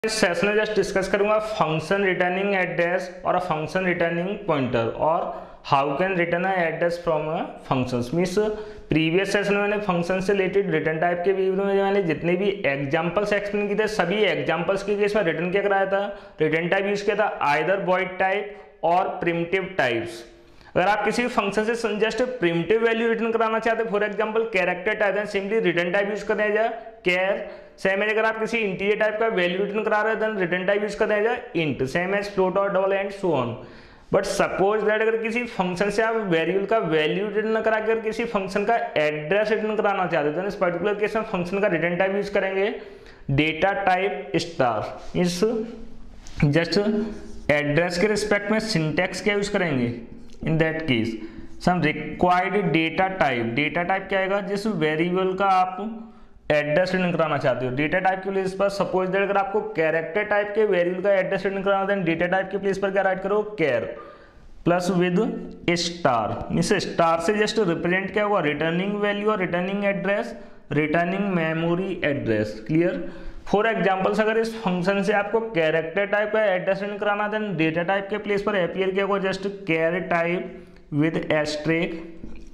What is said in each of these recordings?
इस सेशन में just discuss करूंगा फंक्शन रिटर्निंग एड्रेस और अ फंक्शन रिटर्निंग पॉइंटर और how can return a address from a functions. Means previous session में मैंने फंक्शन से रिलेटेड रिटर्न टाइप के वीडियो में मैंने जितने भी एग्जांपल्स एक्सप्लेन किए थे सभी एग्जांपल्स के केस में रिटर्न क्या कराया था, रिटर्न टाइप यूज किया था आइदर वॉइड टाइप और प्रिमिटिव टाइप्स। अगर आप किसी फंक्शन से जस्ट प्रिमिटिव वैल्यू रिटर्न कराना चाहते हैं, फॉर एग्जांपल कैरेक्टर टाइप है, सिंपली रिटर्न टाइप यूज करना है कैर। सेम एज अगर आप किसी इंटीजर टाइप का वैल्यू रिटर्न करा रहे हैं देन रिटर्न टाइप यूज करना है इंट, सेम एज फ्लोट और double and so on. But suppose that अगर किसी फंक्शन से आप वेरिएबल का वैल्यू रिटर्न करा कर किसी फंक्शन का एड्रेस रिटर्न कराना चाहते हैं, तो इस पर्टिकुलर केस में फंक्शन का रिटर्न टाइप यूज करेंगे डेटा टाइप स्टार। इस जस्ट एड्रेस के रिस्पेक्ट में सिंटैक्स क्या यूज करेंगे, in that case some required data type. Data type क्या आएगा, जिस वेरिएबल का आप एड्रेस रिटर्न कराना चाहते हो। डेटा टाइप के प्लेस पर सपोज दैट अगर आपको कैरेक्टर टाइप के वेरिएबल का एड्रेस रिटर्न कराना देन डेटा टाइप के प्लेस पर क्या राइट करो, char plus with star. Means star से जस्ट रिप्रेजेंट क्या हुआ, रिटर्निंग वैल्यू और returning address, returning memory address. Clear. For examples अगर इस फंक्शन से आपको कैरेक्टर टाइप का एड्रेस रिटर्न कराना देन डेटा टाइप के प्लेस पर अपीयर क्या होगा, just char type with asterisk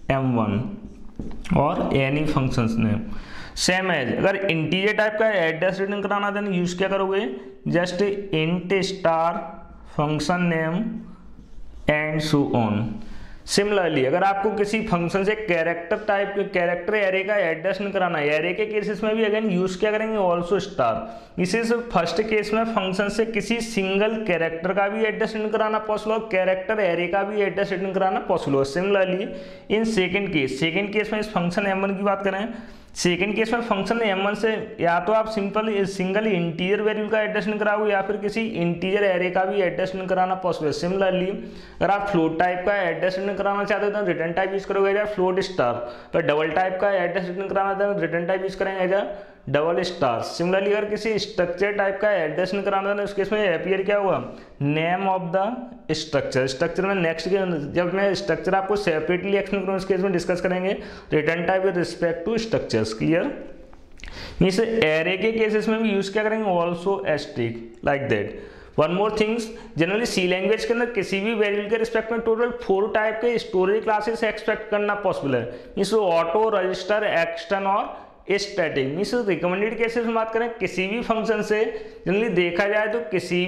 m1 और any functions name. Same as अगर इंटीजर टाइप का एड्रेस रिटर्न कराना देन यूज क्या करोगे, just int star function name and so on. Similarly अगर आपको किसी फंक्शन से कैरेक्टर टाइप कैरेक्टर एरे का एड्रेस नहीं कराना है, एरे के केसेस में भी अगेन यूज क्या करेंगे, ऑल्सो स्टार। इसी से फर्स्ट केस में फंक्शन से किसी सिंगल कैरेक्टर का भी एड्रेस रिटर्न कराना पॉसिबल हो, कैरेक्टर एरे का भी एड्रेस रिटर्न कराना पॉसिबल हो। सिमिलरली इन सेकंड केस में इस फंक्शन m1 की बात करें, सेकेंड केस में फंक्शन m1 से या तो आप सिंगल इंटीजर वैल्यू का एड्रेस नहीं कराओगे या फिर किसी इंटीजर एरे का भी एड्रेस नहीं कराना पॉसिबल है। सिमिलरली अगर आप फ्लोट टाइप का एड्रेस नहीं कराना चाहते हो तो रिटर्न टाइप यूज करोगे एज फ्लोट स्टार। तो डबल टाइप का एड्रेस रिटर्न कराना था तो रिटर्न टाइप यूज करेंगे एज डबल स्टार। सिमिलरली अगर किसी स्ट्रक्चर टाइप का एड्रेस नहीं कराना था तो उस केस में अपीयर क्या हुआ, name of the structure. Structure में नेक्स्ट जब मैं स्ट्रक्चर आपको सेपरेटली एक्सप्लेन करूँ उस केस में डिस्कस करेंगे return type with respect to structures. Clear. Means array के केसेस में भी यूज क्या करेंगे, also asterisk like that. One more things, generally C language के अंदर किसी भी वेरिएबल के रिस्पेक्ट में टोटल 4 टाइप के स्टोरेज क्लासेस एक्सपेक्ट करना पॉसिबल है। मींस ऑटो, रजिस्टर, एक्सटर्न और स्टैटिक। मींस रिकमेंडेड केसेस में बात करें किसी भी फंक्शन से जनरली देखा जाए तो किसी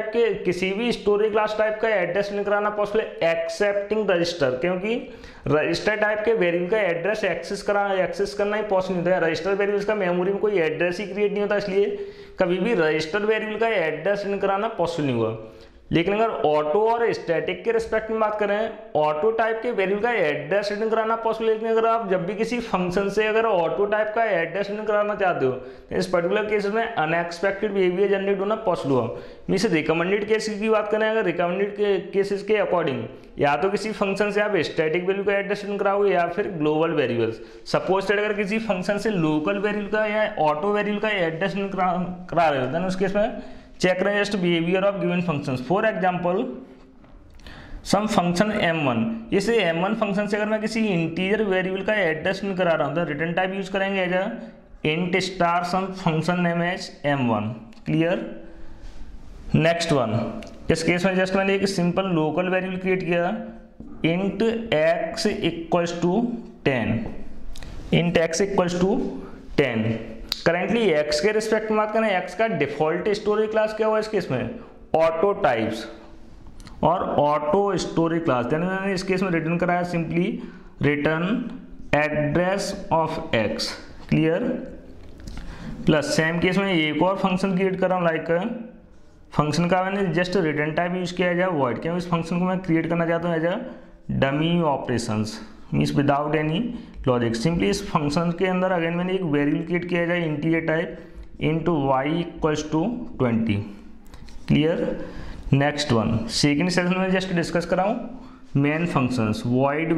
भी स्टोरेज क्लास टाइप का एड्रेस नहीं कराना पॉसिबल है एक्सेप्टिंग रजिस्टर, क्योंकि रजिस्टर टाइप के वेरिएबल का एड्रेस एक्सेस करना ही पॉसिबल नहीं होता है। रजिस्टर वेरिएबल्स का मेमोरी में कोई एड्रेस ही क्रिएट नहीं होता, इसलिए कभी भी रजिस्टर वेरिएबल का एड्रेस नहीं कराना पॉसिबल नहीं हुआ। लेकिन अगर ऑटो और स्टैटिक के रिस्पेक्ट में बात करें, ऑटो टाइप के वेरिएबल का एड्रेस रिटर्न कराना पॉसिबल है। लेकिन अगर आप जब भी किसी फंक्शन से अगर ऑटो टाइप का एड्रेस रिटर्न कराना चाहते हो तो इस पर्टिकुलर केस में अनएक्सपेक्टेड बिहेवियर जनरेट होना पॉसिबल हो। मींस रिकमेंडेड केसेस की बात करें, अगर रिकमेंडेड केसेस के अकॉर्डिंग या तो किसी फंक्शन से आप स्टैटिक वैल्यू का एड्रेस रिटर्न कराओगे या फिर ग्लोबल वेरिएबल्स। सपोज दैट अगर किसी फंक्शन से लोकल वेरिएबल का या ऑटो वेरिएबल का एड्रेस रिटर्न करा रहे हो देन उस केस में चेक करें just behaviour of given functions. For example some function m1, इसे m1 फंक्शन से अगर मैं किसी इंटीजर वेरिएबल का एड्रेस नहीं करा रहा हूँ तो रिटर्न टाइप यूज करेंगे as int star some function name as m1। Clear. Next one, इस केस में जस्ट मैंने एक सिंपल लोकल वेरिएबल क्रिएट किया int x equals to 10, int x equals to 10। Currently x के रिस्पेक्ट में बात करें, x का डिफॉल्ट स्टोरेज क्लास क्या हुआ इस केस में, ऑटो टाइप्स और ऑटो स्टोरेज क्लास। मैंने इस केस में रिटर्न कराया simply return address of x। Clear. Plus same case में एक और फंक्शन क्रिएट कर रहा हूँ, लाइक फंक्शन का मैंने जस्ट रिटर्न टाइप यूज किया जाए वॉइड, क्योंकि इस फंक्शन को मैं क्रिएट करना चाहता हूँ as a dummy operations, means without any logic. Simply इस फंक्शन के अंदर अगेन मैंने एक वेरिएबल क्रिएट किया जाए integer type into y equals to 20। Clear. Next one, second session में जस्ट डिस्कस कराऊँ मेन फंक्शंस, वॉइड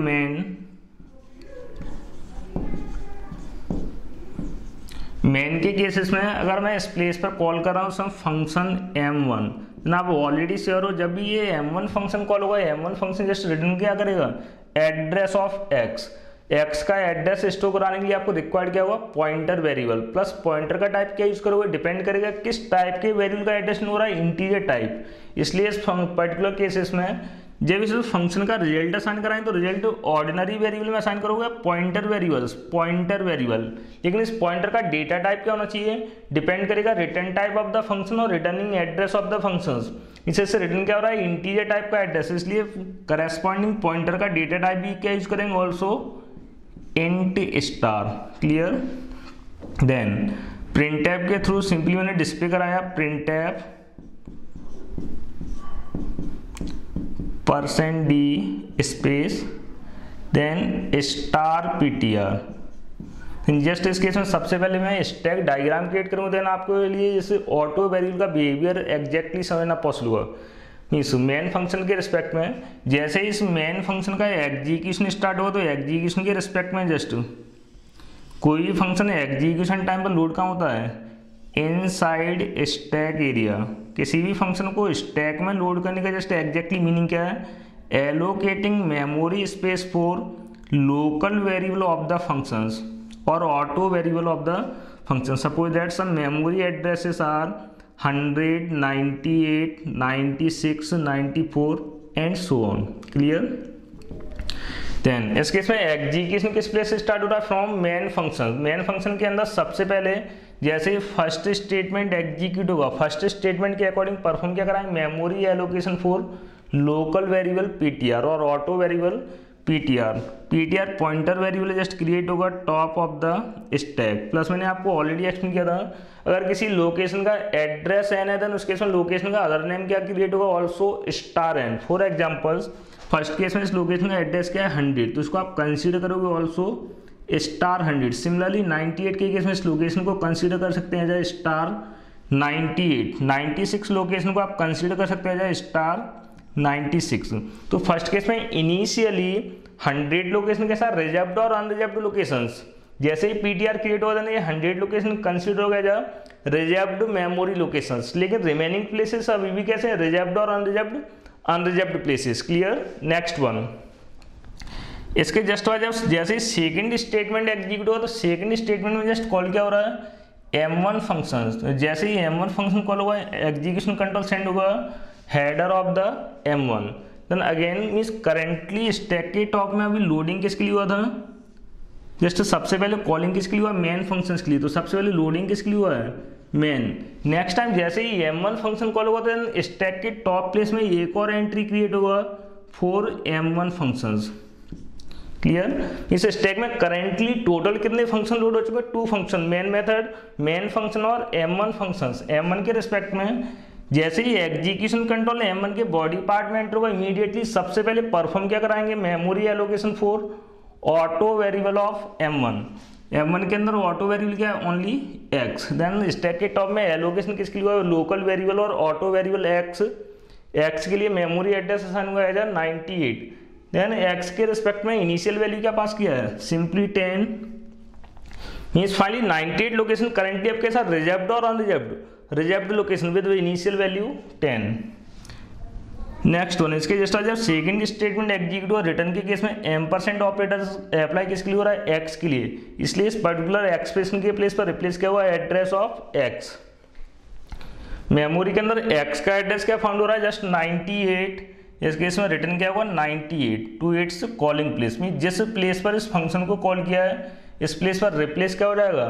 मेन के केसेस में अगर मैं इस प्लेस पर कॉल कर रहा हूँ सम फंक्शन m1 ना, आप ऑलरेडी श्योर हो जब भी ये m1 फंक्शन कॉल होगा m1 फंक्शन जस्ट रिटर्न क्या करेगा, एड्रेस ऑफ x। एक्स का एड्रेस स्टोर कराने के लिए आपको रिक्वायर्ड क्या हुआ, पॉइंटर वेरिएबल। प्लस पॉइंटर का टाइप क्या यूज करोगे, डिपेंड करेगा किस टाइप के वेरिएबल का एड्रेस हो रहा है, इंटीजर टाइप। इसलिए इस पर्टिकुलर केसेस में जब इस फंक्शन का रिजल्ट असाइन कराएं तो रिजल्ट ऑर्डिनरी वेरिएबल में असाइन करोगे पॉइंटर वेरिएबल्स, पॉइंटर वेरिएबल। लेकिन इस पॉइंटर का डेटा टाइप क्या होना चाहिए, डिपेंड करेगा return type of the function और returning address of the functions. इससे रिटर्न क्या हो रहा है, इंटीजर टाइप का एड्रेस, इसलिए करेस्पॉन्डिंग पॉइंटर का डेटा टाइप भी क्या यूज करेंगे, also int star. Clear. Then printf के थ्रू सिंपली मैंने डिस्प्ले कराया printf %d space then star ptr। Just इस केस में सबसे पहले मैं स्टैक डायग्राम क्रिएट करूँगा, देन आपको लिए जैसे ऑटो वेरिएबल का बिहेवियर एग्जैक्टली समझना पॉसिबल होगा। मीन्स मेन फंक्शन के रिस्पेक्ट में जैसे इस मेन फंक्शन का एग्जीक्यूशन स्टार्ट हुआ तो एग्जीक्यूशन के रिस्पेक्ट में जस्ट कोई भी फंक्शन एग्जीक्यूशन टाइम पर लोड कहाँ होता है, इनसाइड स्टैक एरिया। किसी भी फंक्शन को स्टैक में लोड करने का जस्ट एग्जैक्टली मीनिंग क्या है, allocating memory space for local variable of the functions और auto variable of the function. Suppose that some memory addresses are 100, 98, 96, 94 and so on. Clear. Then इस case में execution किस place से start हो रहा है, from main function. Main function के अंदर सबसे पहले जैसे फर्स्ट स्टेटमेंट एग्जीक्यूट होगा, फर्स्ट स्टेटमेंट के अकॉर्डिंग परफॉर्म क्या कराएंगे, memory allocation for local variable PTR और auto variable PTR. PTR pointer variable just create होगा top of the stack. Plus मैंने आपको ऑलरेडी एक्सप्लेन किया था, अगर किसी लोकेशन का एड्रेस एन है देन उस केस में लोकेशन का अदर नेम क्या क्रिएट होगा, also star N. For examples first case में इस लोकेशन का एड्रेस क्या है 100, तो इसको आप कंसीडर करोगे ऑल्सो स्टार 100। सिमिलरली 98 के केस में इस लोकेशन को कंसीडर कर सकते हैं एज स्टार 98। 96 लोकेशन को आप कंसीडर कर सकते हैं एज स्टार 96। तो फर्स्ट केस में इनिशियली 100 लोकेशन के साथ रिजर्व्ड और अनरिजर्व्ड लोकेशंस, जैसे ही पीटीआर क्रिएट होगा ना ये 100 लोकेशन कंसीडर हो गया जा रिजर्व्ड मेमोरी लोकेशंस, लेकिन रिमेनिंग प्लेसेस अभी भी कैसे रिजर्व्ड और unreserved places. Clear. Next one, इसके जस्ट बाद जब जैसे ही सेकंड स्टेटमेंट एग्जीक्यूट होगा तो सेकंड स्टेटमेंट में जस्ट कॉल क्या हो रहा है, M1 फंक्शन। जैसे ही M1 फंक्शन कॉल होगा एग्जीक्यूशन कंट्रोल सेंड होगा header of the M1। Then again means currently stack के टॉप में अभी लोडिंग किसके लिए हुआ था, जस्ट सबसे पहले कॉलिंग किसके लिए हुआ, मेन फंक्शन के लिए। तो सबसे पहले लोडिंग किसके लिए हुआ है, मेन। नेक्स्ट टाइम जैसे ही M1 फंक्शन कॉल होगा तो स्टैक के टॉप प्लेस में एक और एंट्री क्रिएट होगा फॉर M1 फंक्शंस। क्लियर। इस स्टैक में करेंटली टोटल कितने फंक्शन लोड हो चुके हैं, 2 function, main method main function और M1 फंक्शंस। M1 के रिस्पेक्ट में जैसे ही एग्जीक्यूशन कंट्रोल M1 के बॉडी पार्ट में एंटर होगा इमीडिएटली सबसे पहले परफॉर्म क्या कराएंगे, memory allocation for auto variable of M1। M1 के अंदर ऑटो वेरिएबल क्या है, ओनली X। देन स्टैक के टॉप में एलोकेशन किसके लिए हुआ, लोकल वेरिएबल और ऑटो वेरिएबल X के लिए मेमोरी एड्रेस असाइन हुआ है 98। देन X के रिस्पेक्ट में इनिशियल वैल्यू क्या पास किया है, simply 10। Means finally 98 location currently आपके साथ रिजर्व्ड और unreserved, reserved location with initial value 10। Next one, इसके जस्ट जब सेकंड स्टेटमेंट एग्जीक्यूट हुआ रिटर्न के केस में M% ऑपरेटर अप्लाई किसके लिए हो रहा है, X के लिए। इसलिए इस पर्टिकुलर एक्सप्रेशन के प्लेस पर रिप्लेस क्या हुआ, एड्रेस ऑफ X। मेमोरी के अंदर X का एड्रेस क्या फाउंड हो रहा है, जस्ट 98। इस केस में रिटर्न क्या होगा 98 टू इट्स कॉलिंग प्लेस में। जिस प्लेस पर इस फंक्शन को कॉल किया है इस प्लेस पर रिप्लेस क्या हो जाएगा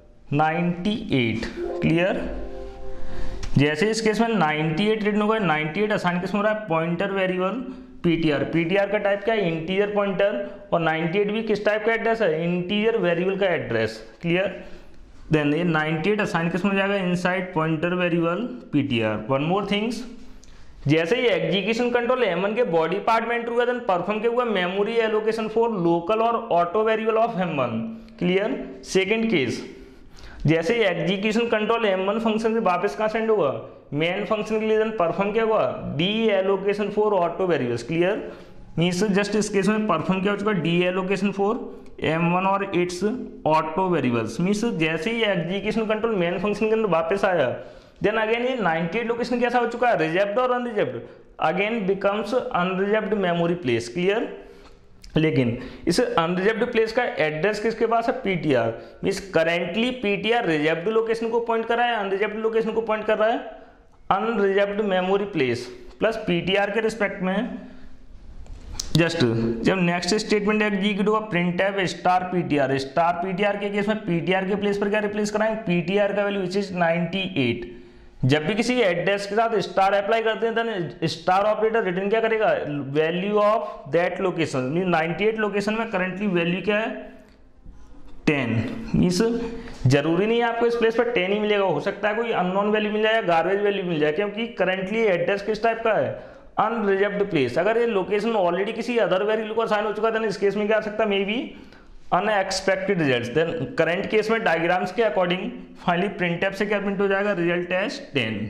98। क्लियर। जैसे इस केस में 98 रिटर्न होगा, 98 आसान किस में हो रहा है, पॉइंटर वेरिएबल पीटीआर। पीटीआर का टाइप क्या है, इंटीजर पॉइंटर, और 98 भी किस टाइप का एड्रेस है, इंटीजर वेरिएबल का एड्रेस। क्लियर। देन ये 98 आसान किस में हो जाएगा, inside pointer variable PTR. One more things, जैसे ही एग्जीक्यूशन कंट्रोल M1 के बॉडी पार्ट में एंटर हुआ देन परफॉर्म क्या हुआ, मेमोरी एलोकेशन फॉर लोकल और auto variable of M1। Clear. Second case, जैसे ही एग्जीक्यूशन कंट्रोल M1 फंक्शन से वापस कहाँ सेंड होगा, मेन फंक्शन के लिए, देन परफॉर्म क्या हुआ, deallocation for auto variables. Clear. Means just इस केस में परफॉर्म क्या हो चुका, डी एलोकेशन फॉर M1 और इट्स ऑटो वेरिएबल्स। मीन्स जैसे ही एग्जीक्यूशन कंट्रोल मेन फंक्शन के अंदर वापस आया देन अगेन ये 98 लोकेशन कैसा हो चुका है, रिजर्व्ड और unreserved, again becomes unreserved memory place. Clear. लेकिन इस अनरिजर्व्ड प्लेस का एड्रेस किसके पास है, PTR. Means currently PTR reserved location को पॉइंट कर रहा है, अनरिजर्व्ड लोकेशन को पॉइंट कर रहा है, unreserved memory place plus PTR के रिस्पेक्ट में। जस्ट जब नेक्स्ट स्टेटमेंट एग्जीक्यूट होगा प्रिंटफ स्टार पीटीआर के केस में पीटीआर के प्लेस पर क्या रिप्लेस कराएंगे, पीटीआर का वैल्यू विच इज 98। जब भी किसी एड्रेस के साथ स्टार अप्लाई करते हैं तो स्टार ऑपरेटर रिटर्न क्या करेगा, value of that location. Mean 98 location में करंटली वैल्यू क्या है, 10। मीन्स जरूरी नहीं है आपको इस प्लेस पर 10 ही मिलेगा, हो सकता है कोई अननोन वैल्यू मिल जाए, गार्बेज वैल्यू मिल जाए, क्योंकि करंटली एड्रेस किस टाइप का है, अनरिजर्व्ड प्लेस। अगर ये लोकेशन ऑलरेडी किसी अदर वैल्यू को असाइन हो चुका है, इस केस में क्या आ सकता है, may be unexpected results. Then current case में डायग्राम्स के अकॉर्डिंग फाइनली प्रिंटफ से क्या प्रिंट हो जाएगा, रिजल्ट एज 10।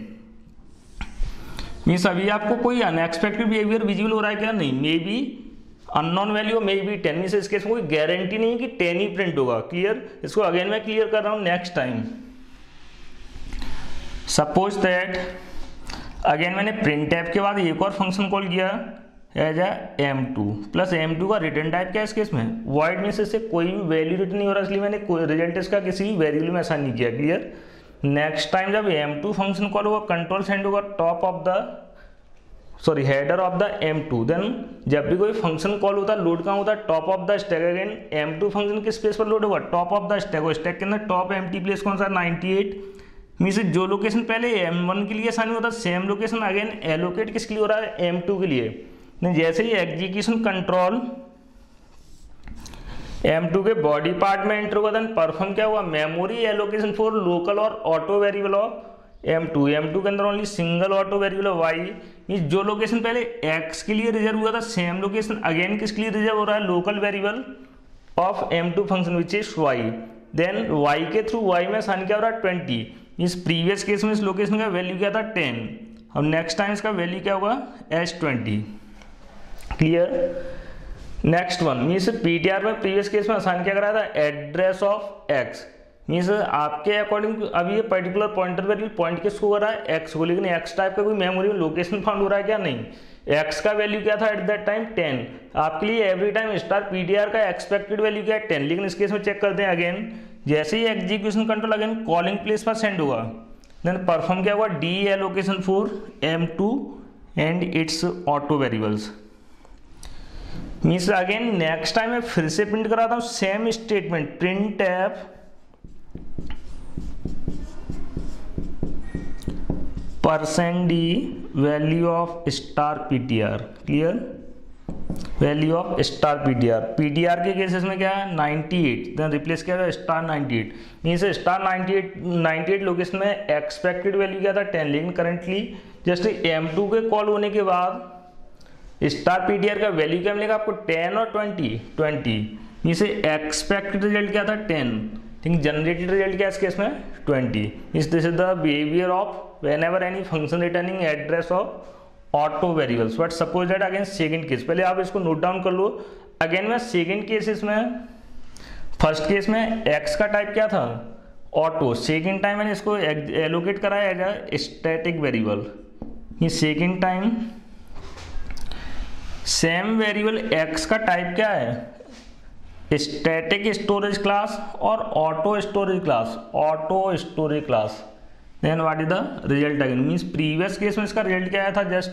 मीन्स अभी आपको कोई अनएक्सपेक्टेड बिहेवियर विजिबल हो रहा है क्या, नहीं, may be unknown value may be 10। Means इस केस में कोई गारंटी नहीं कि 10 ही प्रिंट होगा। क्लियर, इसको अगेन मैं क्लियर कर रहा हूं next time. Suppose that again मैंने प्रिंटफ के बाद एक और फंक्शन कॉल किया एज m2 प्लस m2 का रिटर्न टाइप क्या है इस केस में, वॉइड। मीन्स इससे कोई भी वैल्यू रिटर्न नहीं हो रहा, इसलिए मैंने रिजल्ट इसका किसी भी वेरिएबल में असाइन नहीं किया। क्लियर, नेक्स्ट टाइम जब m2 फंक्शन कॉल होगा कंट्रोल सेंड होगा top of the header of the m2। Then जब भी कोई फंक्शन कॉल होता है लोड कहाँ होता है, top of the stack. Again m2 function किस प्लेस पर लोड होगा, टॉप ऑफ द स्टैक। और स्टैक के अंदर टॉप एम्प्टी प्लेस कौन सा, 98। मीन्स जो लोकेशन पहले m1 के लिए असाइन होता है सेम लोकेशन अगेन एलोकेट किसके लिए हो रहा है, m2 के लिए। जैसे ही एग्जीक्यूशन कंट्रोल m2 के बॉडी पार्ट में एंटर होगा, देन परफॉर्म क्या हुआ, मेमोरी एलोकेशन फॉर लोकल और ऑटो वेरिएबल ऑफ m2 के अंदर only single auto variable of y। Means जो लोकेशन पहले x के लिए रिजर्व हुआ था सेम लोकेशन अगेन किसके लिए रिजर्व हो रहा है, local variable of m2 function which is y। Then y के थ्रू y में असाइन क्या हो रहा है, 20। मीन्स प्रीवियस केस में इस लोकेशन का वैल्यू क्या था, 10। अब नेक्स्ट टाइम इसका वैल्यू क्या होगा, s20। Clear, next one means PTR में प्रीवियस केस में असाइन क्या कराया था, एड्रेस ऑफ x। मीन्स आपके अकॉर्डिंग अभी ये पर्टिकुलर पॉइंटर वैल्यू पॉइंट किसको हो रहा है, x को, लेकिन x टाइप का कोई मेमोरी में लोकेशन फाउंड हो रहा है क्या, नहीं। x का वैल्यू क्या था एट दैट टाइम, 10। आपके लिए एवरी टाइम स्टार पीटीआर का एक्सपेक्टेड वैल्यू क्या है, 10। लेकिन इस केस में चेक करते हैं अगेन, जैसे ही execution control again calling place पर सेंड होगा, देन परफॉर्म क्या हुआ, deallocation for m2 and its auto variables. Means again next time मैं फिर से प्रिंट कराता हूं same statement, printf %d value of star PTR. Clear, value of star PTR के केसेस में क्या है, 98। देन रिप्लेस क्या है, स्टार 98। मीन्स स्टार 98 लोकेशन में एक्सपेक्टेड वैल्यू क्या था, 10। लेकिन करंटली जस्ट m2 के कॉल होने के बाद स्टार पीटीआर का वैल्यू क्या मिलेगा आपको, 10 और 20। मीन्स एक्सपेक्टेड रिजल्ट क्या था, 10। थिंक जनरेटेड रिजल्ट क्या है इस केस में, 20। Means this is the behaviour of whenever any function returning address of auto variables। But suppose that again second case, पहले आप इसको नोट डाउन कर लो। अगेन में सेकंड केसेस में, फर्स्ट केस में x का टाइप क्या था, ऑटो। सेकंड टाइम मैंने इसको एलोकेट कराया एज अ स्टैटिक वेरिएबल। ये second time same variable x का टाइप क्या है, स्टैटिक स्टोरेज क्लास और auto storage class. Then what is the result again, means previous case में इसका रिजल्ट क्या आया था, just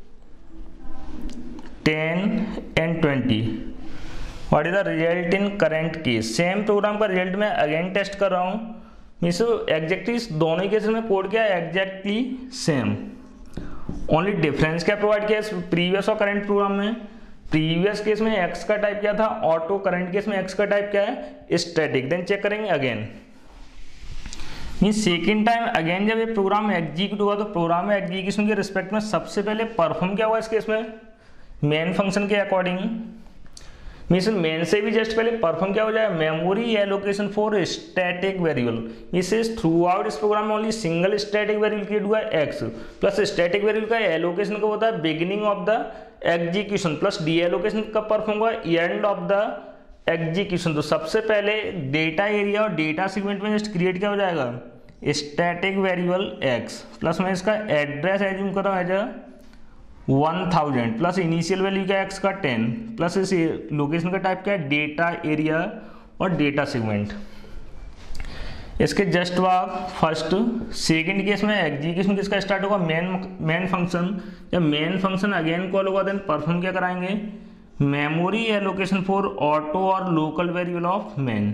10 and 20। What is the result in current case, same program का रिजल्ट मैं अगेन टेस्ट कर रहा हूँ। मीन्स एग्जैक्टली दोनों ही केसेस में कोड क्या है, एग्जैक्टली सेम। ओनली डिफरेंस क्या प्रोवाइड किया प्रीवियस और करंट प्रोग्राम में, प्रीवियस केस में x का टाइप क्या था, ऑटो। करंट केस में x का टाइप क्या है, स्टैटिक। देन चेक करेंगे again, means second time again जब ये प्रोग्राम एग्जीक्यूट हुआ तो प्रोग्राम में एग्जीक्यूशन के रिस्पेक्ट में सबसे पहले परफॉर्म क्या हुआ इस केस में, मेन फंक्शन के अकॉर्डिंग। मीन्स मेन से भी जस्ट पहले परफॉर्म क्या हो जाए, memory allocation for static variable. Means throughout इस प्रोग्राम में only single static variable create हुआ है x, प्लस स्टैटिक वेरिएबल का एलोकेशन कब होता है, beginning of the execution, plus deallocation कब परफॉर्म हुआ, एंड ऑफ द एग्जीक्यूशन। तो सबसे पहले डेटा एरिया और डेटा सेगमेंट में जस्ट क्रिएट क्या हो जाएगा, स्टैटिक वेरिएबल x, प्लस मैं इसका एड्रेस एज्यूम कर रहा हूँ एज 1000 प्लस इनिशियल वैल्यू क्या है एक्स का 10 प्लस इस लोकेशन का टाइप क्या है डेटा एरिया और डेटा सेगमेंट। इसके जस्ट बाद फर्स्ट सेकंड केस में एग्जीक्यूशन किसका स्टार्ट होगा, मेन फंक्शन। जब मेन फंक्शन अगेन कॉल होगा देन परफॉर्म क्या कराएंगे, मेमोरी एलोकेशन फॉर ऑटो और local variable of main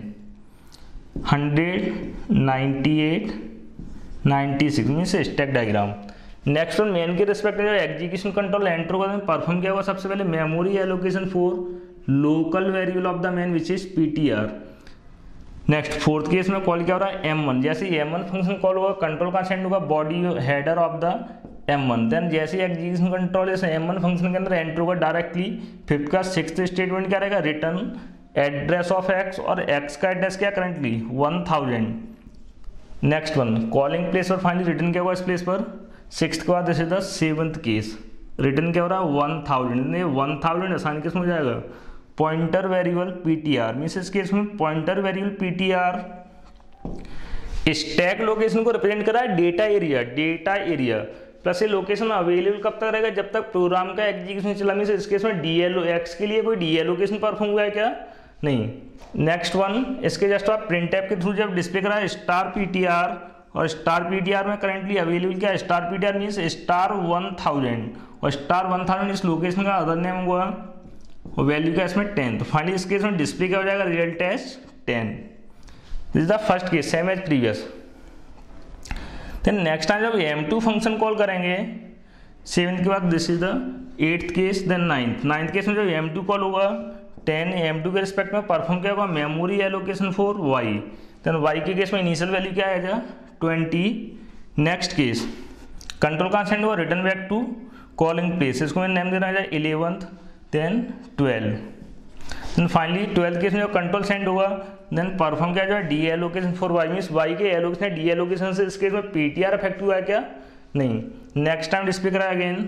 100 98 96 means stack diagram. Next one main के रिस्पेक्ट में जो एग्जीक्यूशन कंट्रोल एंटर होगा परफॉर्म क्या होगा, सबसे पहले memory allocation for local variable of the main which is PTR. Next fourth case में कॉल क्या हो रहा है M1, जैसे M1 फंक्शन कॉल होगा कंट्रोल का सेंड होगा body header of the M1, then जैसे एग्जीक्यूशन कंट्रोल जैसे M1 फंक्शन के अंदर एंटर होगा डायरेक्टली फिफ्थ का सिक्स्थ स्टेटमेंट क्या रहेगा, रिटर्न एड्रेस ऑफ x और x का एड्रेस क्या currently 1000। Next one calling place और फाइनली रिटर्न क्या होगा इस प्लेस पर सिक्स्थ के बाद this is the seventh case, return क्या हो रहा है 1000, ये 1000 आसान केस में हो जाएगा पॉइंटर वेरिएबल पीटीआर, मींस इस केस में pointer variable PTR stack location को रिप्रेजेंट कर रहा है डेटा एरिया प्लस ये लोकेशन अवेलेबल कब तक रहेगा, जब तक प्रोग्राम का एग्जीक्यूशन चला। मींस इस केस में एक्स के लिए कोई डीएलोकेशन परफॉर्म हुआ है क्या, नहीं। नेक्स्ट वन इसके जस्ट आप प्रिंट ऐप के थ्रू जब डिस्प्ले करा है स्टार पीटीआर, और स्टार पीटीआर में करंटली अवेलेबल क्या है स्टार पीटीआर मींस स्टार 1000, और स्टार 1000 इस लोकेशन का अदर नेम हुआ और वैल्यू क्या इसमें 10। तो फाइनली इस केस में डिस्प्ले क्या हो जाएगा result as 10। This is the first case same as previous. Then next time जब M2 फंक्शन कॉल करेंगे 7 के बाद this is the 8th case, then 9th case में जब M2 कॉल होगा 10 M2 के रिस्पेक्ट में परफॉर्म क्या होगा memory allocation for Y, then Y के केस में इनिशियल वैल्यू क्या आएगा 20। नेक्स्ट केस कंट्रोल का सेंड हुआ return back to calling place, इसको मैं नेम देना है 11th then 12, then finally 12th case में जो कंट्रोल सेंड होगा देन परफॉर्म क्या जो है deallocation for Y, means Y के एलोकेशन डी एलोकेशन से इस केस में पीटीआर इफेक्ट हुआ है क्या, नहीं। नेक्स्ट टाइम डिस्प्ले करा again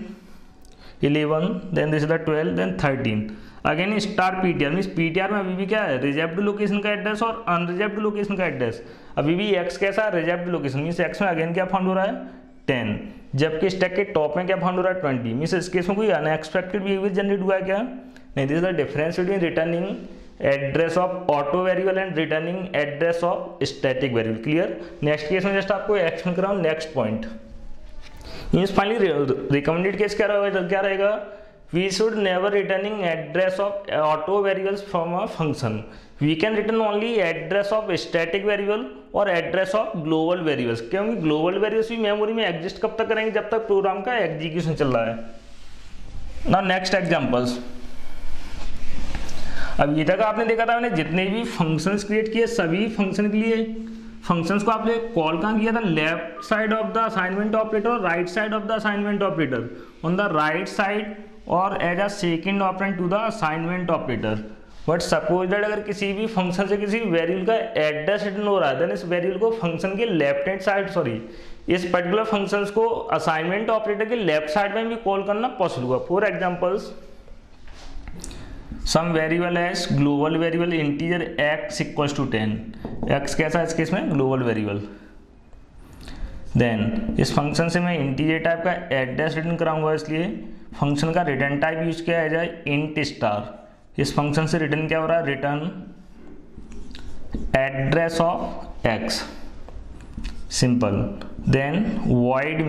11 then this is the 12 then 13 again star PTR, means PTR में अभी भी क्या है रिजर्व्ड लोकेशन का एड्रेस और अनरिजर्व्ड लोकेशन का एड्रेस। अभी भी एक्स कैसा है रिजर्व्ड लोकेशन, मीन्स एक्स में अगेन क्या फाउंड हो रहा है 10, जबकि स्टैक के टॉप में क्या फाउंड हो रहा है 20, मीन्स इस केस में कोई अनएक्सपेक्टेड बिहेवियर जनरेट हुआ है क्या, नहीं। This is the difference between returning address of auto variable and returning address of static variable. Clear. Next case में जस्ट आपको एक्सप्लेन कर रहा हूँ next point. Means finally recommended case क्या रहेगा, we should never returning address of auto variables from a function, we can return only address of static variable और address of global variables, क्योंकि global variables भी memory में exist कब तक करेंगे जब तक प्रोग्राम का एग्जीक्यूशन चल रहा है। Now next examples. अब ये तक आपने देखा था मैंने जितने भी फंक्शंस क्रिएट किए सभी फंक्शन के लिए फंक्शंस को आपने कॉल कहाँ किया था, left side of the assignment operator और right side of the assignment operator, on the right side और as a second operand to the assignment operator. But suppose that अगर किसी भी फंक्शन से किसी वेरिएबल का एड्रेस रिटर्न हो रहा है देन इस वेरिएबल को फंक्शन के लेफ्ट हैंड साइड इस पर्टिकुलर फंक्शंस को असाइनमेंट ऑपरेटर के लेफ्ट साइड में भी कॉल करना पॉसिबल होगा। For examples some variable as global variable integer x equals to 10, x कैसा है इस केस में ग्लोबल वेरिएबल। देन इस फंक्शन से मैं इंटीजर टाइप का एड्रेस रिटर्न कराऊंगा, इसलिए फंक्शन का रिटर्न टाइप यूज किया है जाए इंट स्टार। इस फंक्शन से रिटर्न क्या हो रहा है, return address of x, simple. Then void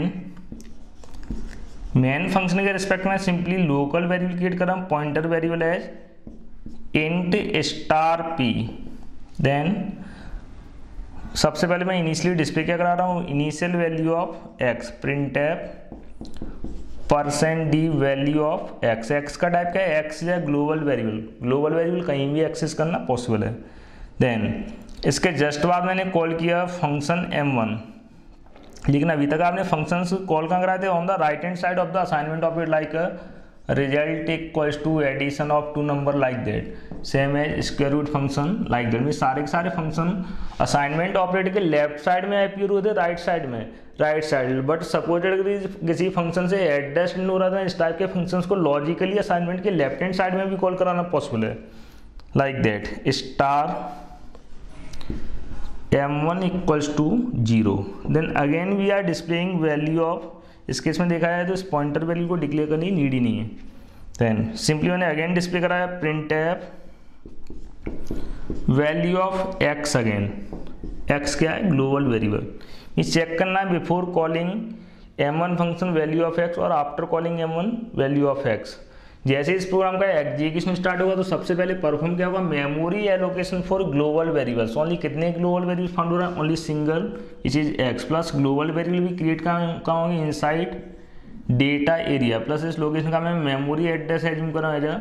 main function के रिस्पेक्ट में सिंपली लोकल वेरिएबल क्रिएट कर रहा हूँ, pointer variable as int star p। Then सबसे पहले मैं इनिशियली डिस्प्ले क्या करा रहा हूँ, initial value of x, print f %d value of x, x का टाइप क्या है x या ग्लोबल वेरिएबल कहीं भी एक्सेस करना पॉसिबल है। देन इसके जस्ट बाद मैंने कॉल किया फंक्शन m1, लेकिन अभी तक आपने फंक्शंस कॉल कहाँ कराए थे, on the right hand side of the assignment operator like result equals to addition of two number like that, same as square root function like that. सारे के सारे फंक्शन असाइनमेंट ऑपरेटर के left side में appear होते right side. But suppose किसी function से address हो रहा था इस टाइप के फंक्शंस को लॉजिकली असाइनमेंट के लेफ्ट हैंड साइड में भी कॉल कराना पॉसिबल है, like that star m1 equals to 0, then again we are displaying value of इस केस में देखा जाए तो इस पॉइंटर वैल्यू को डिक्लेयर करनी नीड ही नहीं है। देन सिंपली मैंने अगेन डिस्प्ले कराया print f value of x, again x क्या है ग्लोबल वेरिएबल। ये चेक करना है before calling m1 function value of x और after calling m1 value of x. जैसे इस प्रोग्राम का एग्जीक्यूशन स्टार्ट होगा तो सबसे पहले परफॉर्म क्या होगा, memory allocation for global variables. Only कितने ग्लोबल वेरिएबल्स फाउंड हो रहा है, only single which is x, plus global variable भी क्रिएट कहाँ होंगे इनसाइड डेटा एरिया, प्लस इस लोकेशन का मैं मेमोरी एड्रेस एज्यूम कर रहा हूँ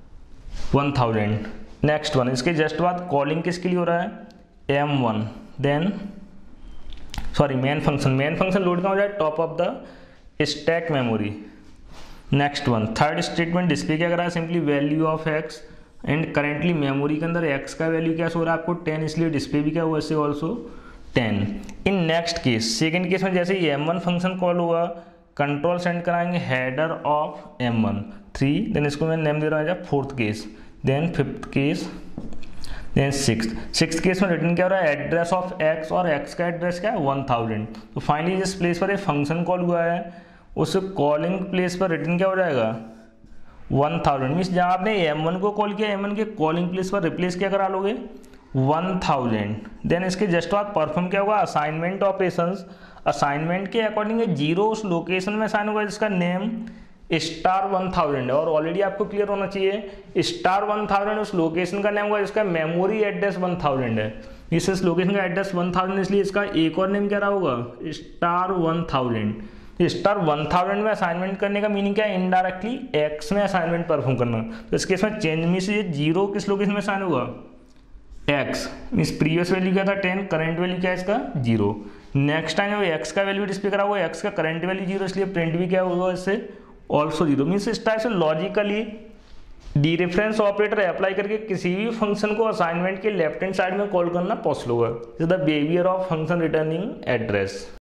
1000। नेक्स्ट वन, इसके जस्ट बाद कॉलिंग किसके लिए हो रहा है m1, then sorry main function load कहाँ हो जाए top of the stack memory. Next one, third statement display क्या कर रहा है, simply value of x and currently memory के अंदर एक्स का वैल्यू क्या हो रहा है आपको 10, इसलिए डिस्प्ले भी क्या हुआ इससे also 10। In next case second case में जैसे ही m1 फंक्शन कॉल हुआ कंट्रोल सेंड कराएंगे हेडर ऑफ m1 3, देन इसको मैं नेम दे रहा हूँ fourth case, then fifth case, then sixth case में रिटर्न क्या हो रहा है एड्रेस ऑफ एक्स, और एक्स का एड्रेस क्या है 1000। तो फाइनली जिस प्लेस पर ये फंक्शन कॉल हुआ है उस कॉलिंग प्लेस पर रिटर्न क्या हो जाएगा 1000। मीन्स जहाँ आपने m1 को कॉल किया m1 के कॉलिंग प्लेस पर रिप्लेस क्या करा लोगे 1000। देन इसके जस्ट बाद परफॉर्म क्या होगा असाइनमेंट ऑपरेशंस। असाइनमेंट के अकॉर्डिंग 0 उस लोकेशन में असाइन होगा जिसका नेम *1000 है, और ऑलरेडी आपको क्लियर होना चाहिए *1000 उस लोकेशन का नेम होगा जिसका मेमोरी एड्रेस 1000 है। इस लोकेशन का एड्रेस 1000 इसलिए इसका एक और नेम क्या रहा होगा *1000। *1000 में असाइनमेंट करने का मीनिंग क्या है, इनडायरेक्टली एक्स में असाइनमेंट परफॉर्म करना। तो इस केस में चेंज में से 0 किस लोकेशन में असाइन होगा एक्स, मीन्स प्रीवियस वैल्यू क्या था 10, करंट वैल्यू क्या है इसका 0। नेक्स्ट टाइम जब एक्स का वैल्यू डिस्प्ले करा हुआ है एक्स का करंट वैल्यू 0, इसलिए प्रिंट भी क्या होगा इससे ऑल्सो 0। मीन्स इस टाइप से लॉजिकली डीरेफरेंस ऑपरेटर अप्लाई करके किसी भी फंक्शन को असाइनमेंट के लेफ्ट हैंड साइड में कॉल करना पॉसिबल होगा। The behaviour of function returning address.